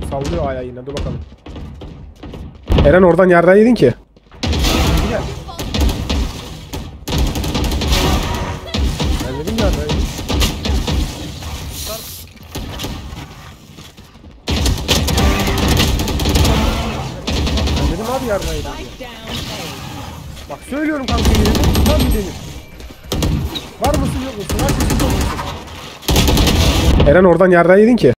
Sallıyor ayağı yine. Dur bakalım. Eren oradan yerden yedin ki. Gel. Ben dedim yerden yedin. Ben dedim abi yerden yedin diye. Bak söylüyorum kanka yedim. Tam bir demir. Var mısın yok musun? Herkesin yok musun? Eren oradan yerden yedin ki.